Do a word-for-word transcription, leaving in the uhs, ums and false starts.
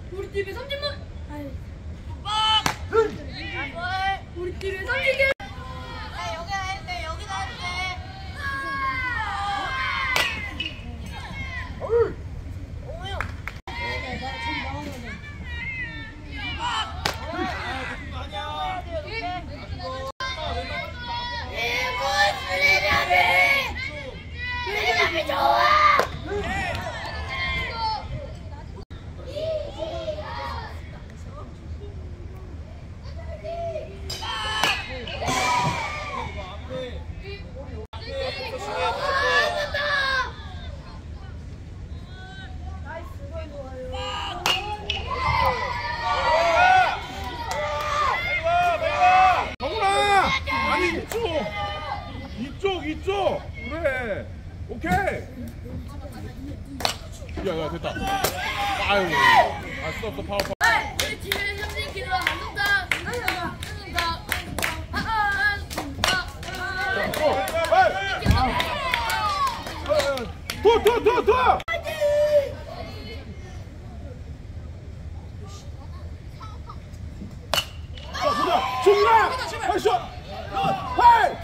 우리 팀에 삼진만. 아이. 우리 팀에 삼진개. 이쪽 이쪽 그래 오케이 야야 됐다 아유 아 스톱 스톱 파워 파워 우리 팀에 삼진 기도 안 된다. 도도도도 자 보자 중이라 파이쇼 파이